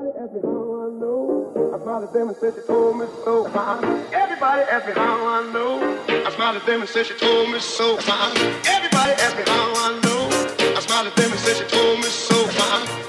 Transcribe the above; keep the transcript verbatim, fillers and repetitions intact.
asked me how I know. I smiled at them and said she told me so. Everybody asked me how I know. I smiled at them and said she told me so. Everybody asked me how I know. I smiled at them and said she told me so.